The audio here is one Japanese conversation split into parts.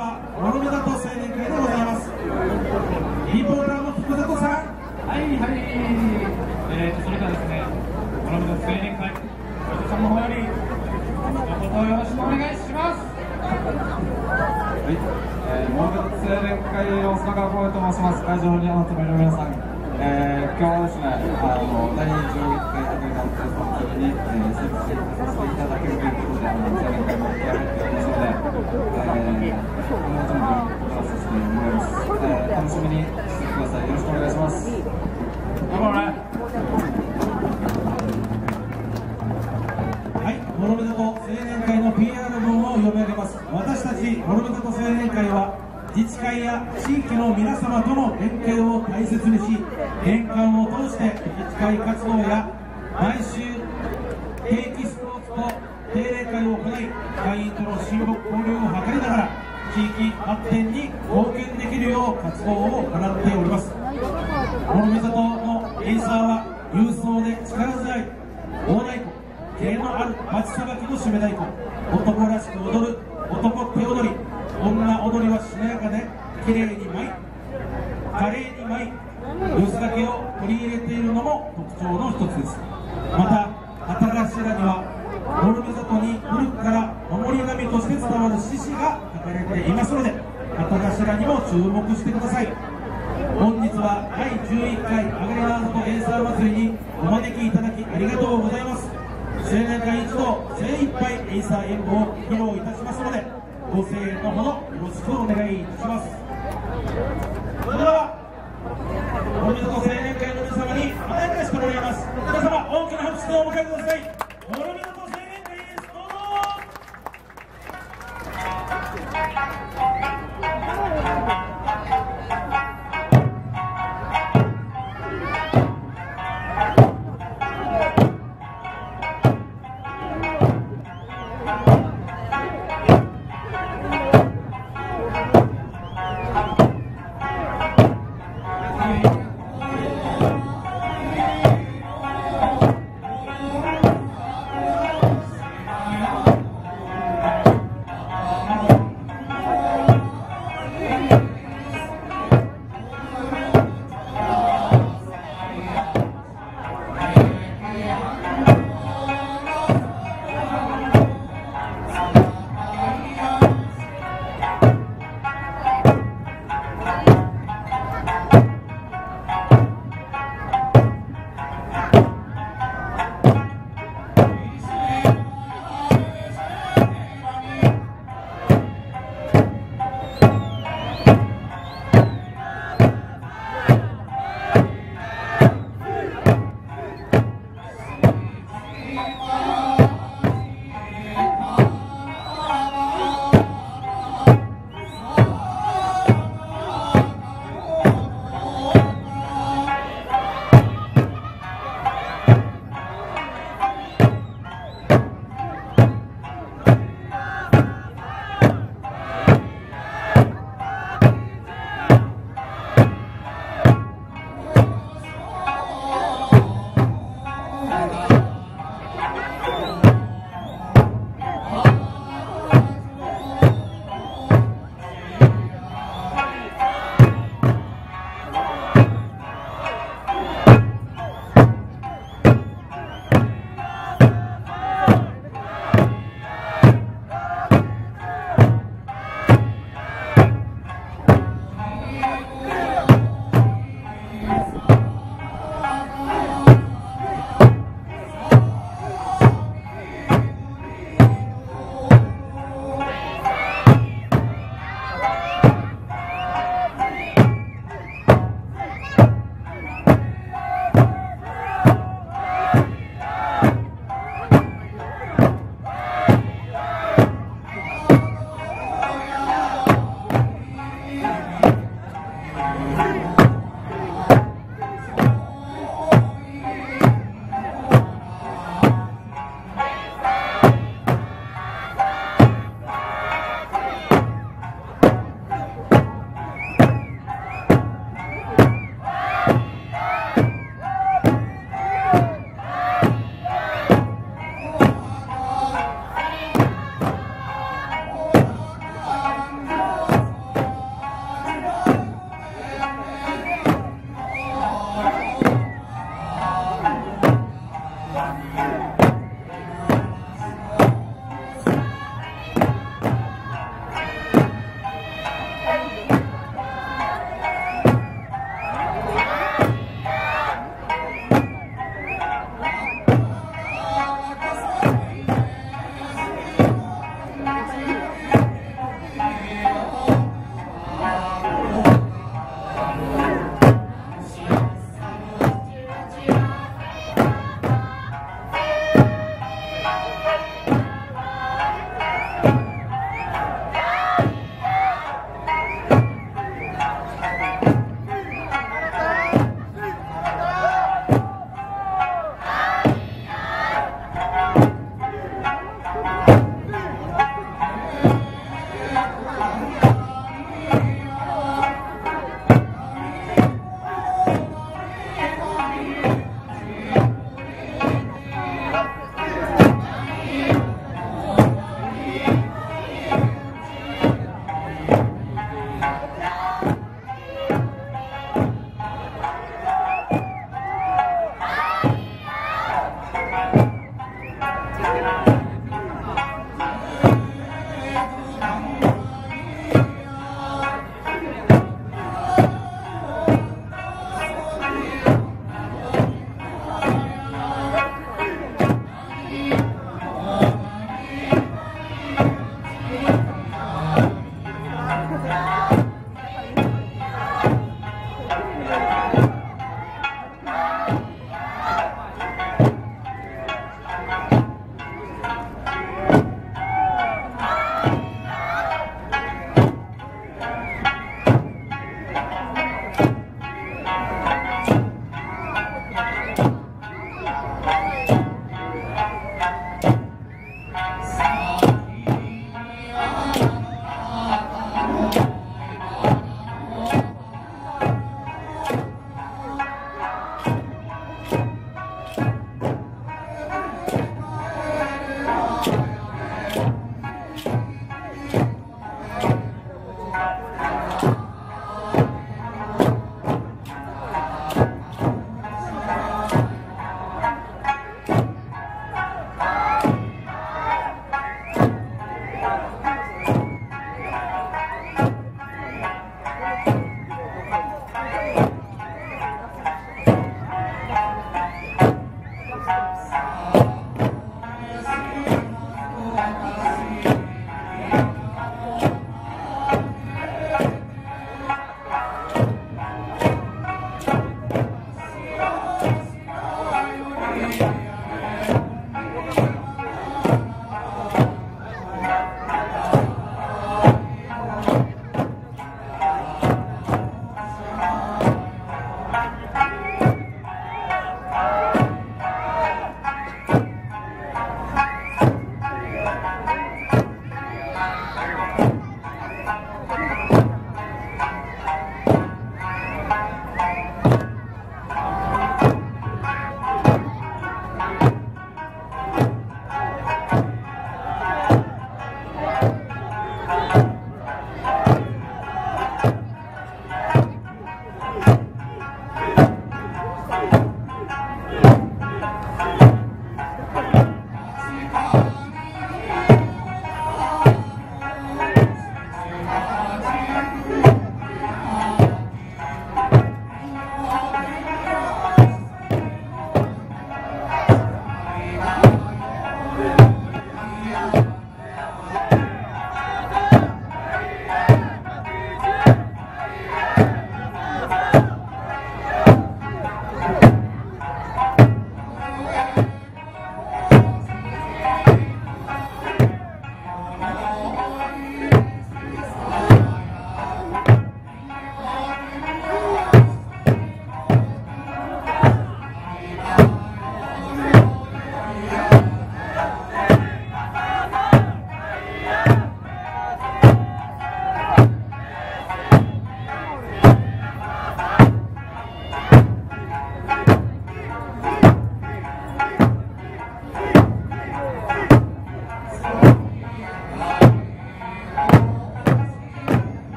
は諸見里青年会でございます。リポーターの福里さん。 はいはい。それではですね、諸見里青年会、おじさんの方より一言よろしくお願いします。 はい、諸見里青年会大阪から小江と申します。会場にお集まりの皆さん、今日はですね、第11回アグリカルテスト祭りに設置させていただけるということで、青年会も気合い入っておりますので、この準備を行わせてもらいます。楽しみにしてください。よろしくお願いします。 はい、諸見里青年会の PR 文を読み上げます。私たち諸見里青年会は自治会や地域の皆様との連携を大切にし、年間を通して自治会活動や毎週定期スポーツと定例会を行い、会員との親睦交流を図りながら地域発展に貢献できるよう活動を行っております。諸見里のエイサーは勇壮で力強い大太鼓、芸のある町さばきの締め太鼓、男らしく踊る男手踊り、女踊りはしなやかで綺麗に舞い華麗に舞い、寄せ掛けを取り入れているのも特徴の一つです。また旗頭には諸見里に古くから守り神として伝わる獅子が書かれていますので、旗頭にも注目してください。本日は第11回アグリナーズとエイサー祭りにお招きいただきありがとうございます。青年会一同精一杯エイサー演舞を披露いたしますので、ご声援のほどよろしくお願いいたします。それでは諸見里青年会の皆様にお願いしてもらいます。皆様大きな拍手でお迎えください。諸見里青年会です。どうぞ。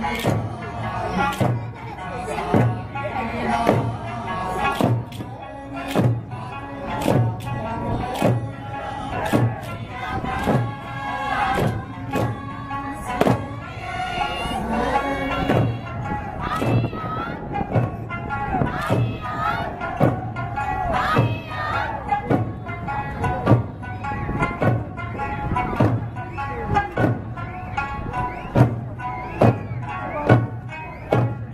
はい、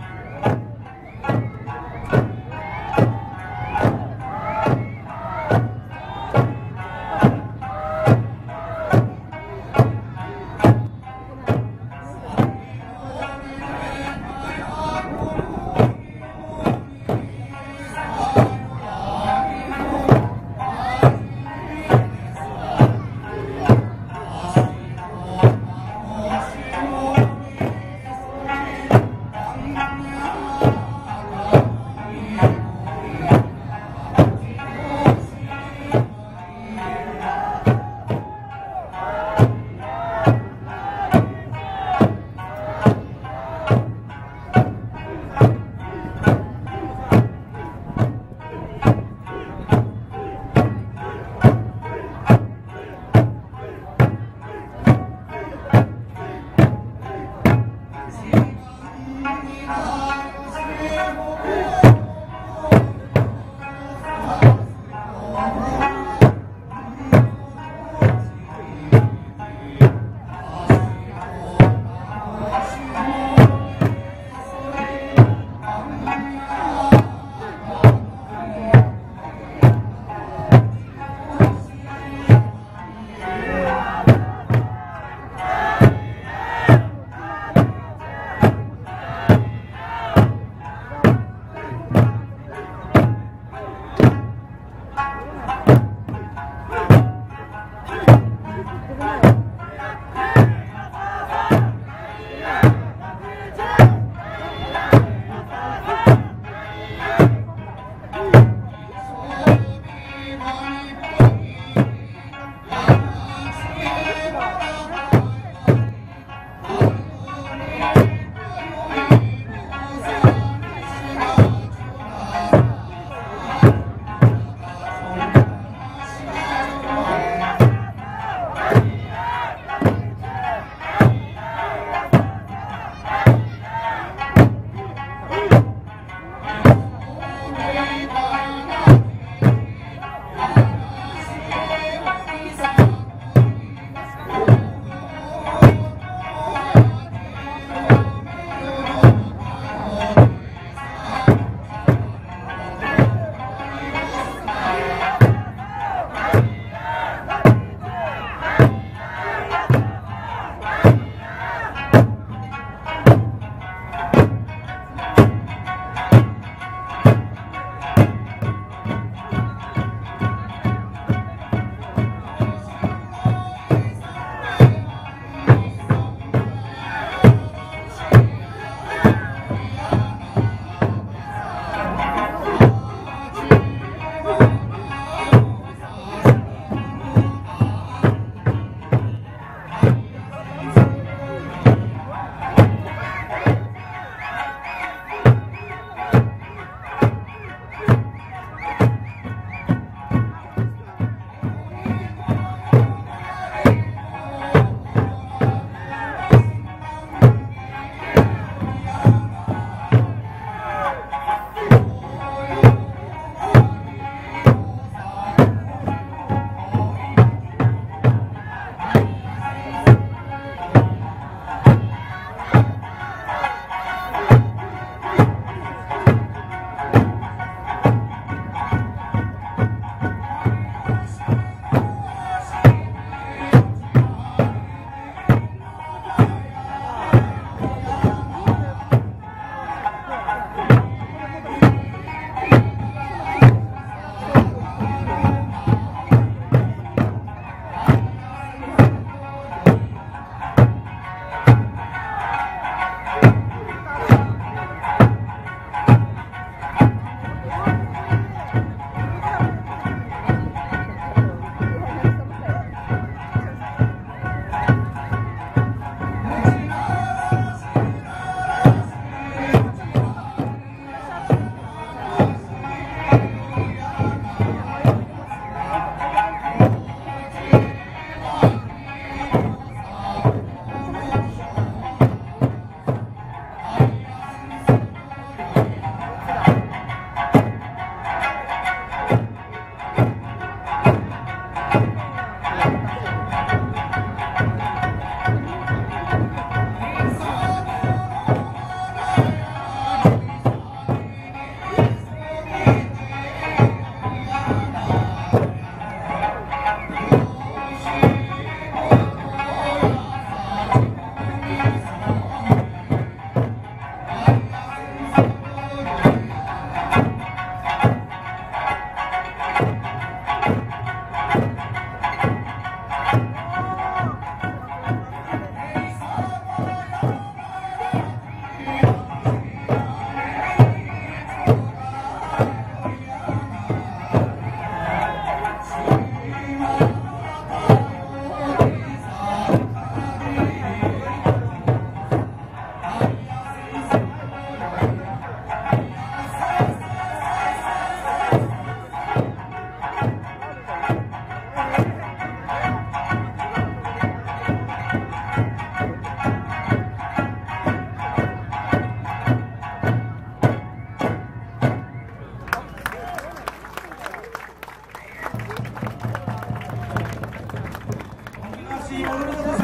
地諸見里青